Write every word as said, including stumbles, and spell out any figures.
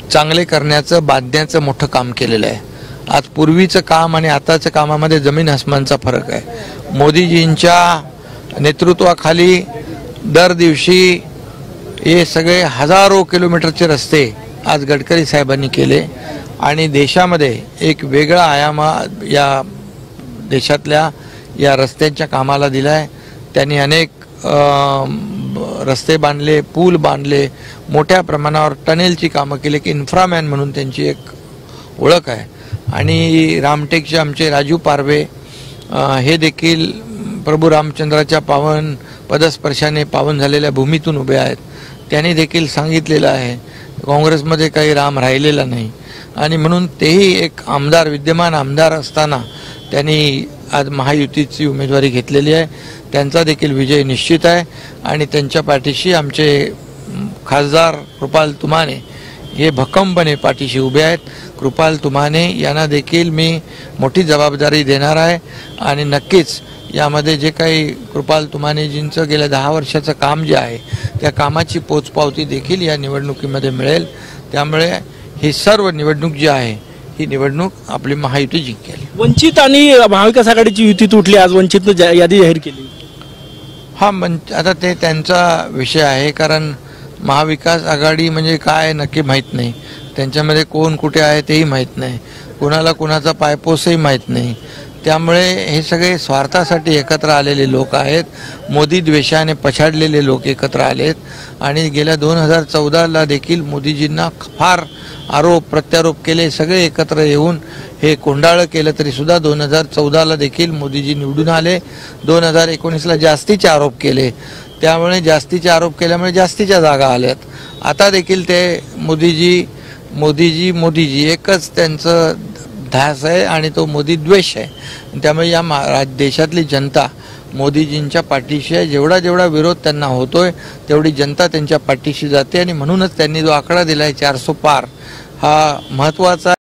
चांगले करण्याचं बांधण्याचं मोठं काम केलेलं आहे। आज पूर्वीचं काम आणि आताच्या कामामध्ये जमीन आसमानचा फरक आहे। मोदीजींच्या नेतृत्वाखाली दर दिवशी हे सगळे हजारो किलोमीटरचे रस्ते आज गडकरी साहेबांनी केले आणि देशामध्ये एक वेगळा आयाम या देशातल्या या रस्त्यांच्या कामाला दिला आहे। त्यांनी अनेक रस्ते बांधले, पूल बांधले, मोठ्या प्रमाणावर टनेलची कामं केली की इन्फ्रामॅन म्हणून त्यांची एक ओळख आहे। आणि रामटेकचे आमचे राजू पारवे हे देखील प्रभू रामचंद्राच्या पावन पदस्पर्शाने पावन झालेल्या भूमीतून उभे आहेत। त्यांनी देखील सांगितलेलं आहे काँग्रेसमध्ये काही राम राहिलेला नाही आणि म्हणून तेही एक आमदार विद्यमान आमदार असताना त्यांनी आज महायुतीची उमेदवारी घेतलेली आहे। त्यांचा देखील विजय निश्चित आहे आणि त्यांच्या पाठीशी आमचे खासदार कृपाल तुमाने हे भक्कमपणे पाठीशी उभे आहेत। कृपाल तुमाने यांना देखील मी मोठी जबाबदारी देणार आहे आणि नक्कीच यामध्ये जे काही कृपाल तुमानेजींचं गेल्या दहा वर्षाचं काम जे आहे त्या कामाची पोचपावती देखील या निवडणुकीमध्ये मिळेल। त्यामुळे ही सर्व निवडणूक जी आहे ही निवडणूक आपली महायुती जिंकेल। वंचित आणि महाविकास आघाडीची युती तुटली, आज वंचितनं यादी जाहीर केली। हा मन आता ते त्यांचा विषय आहे, कारण महाविकास आघाडी म्हणजे काय नक्की माहीत नाही, त्यांच्यामध्ये कोण कुठे आहे तेही माहीत नाही, कोणाला कोणाचा पायपोसही माहीत नाही। त्यामुळे हे सगळे स्वार्थासाठी एकत्र आलेले लोक आहेत, मोदी द्वेषाने पछाडलेले लोक एकत्र आलेत आणि गेल्या दोन हजार चौदाला देखील मोदीजींना फार आरोप प्रत्यारोप केले, सगळे एकत्र येऊन हे कोंडाळं केलं तरी सुद्धा दोन हजार चौदाला देखील मोदीजी निवडून आले। दोन हजार एकोणीसला जास्तीचे आरोप केले, त्यामुळे जास्तीचे आरोप केल्यामुळे जास्तीच्या जागा आल्यात। आता देखील ते मोदीजी मोदीजी मोदीजी एकच त्यांचं ध्यास आहे आणि तो मोदी द्वेष आहे। त्यामुळे या देशातली जनता मोदीजींच्या पाठीशी आहे। जेवढा जेवढा विरोध त्यांना होतोय तेवढी जनता त्यांच्या पाठीशी जाते आणि म्हणूनच त्यांनी जो आकडा दिला आहे चारसो पार हा महत्त्वाचा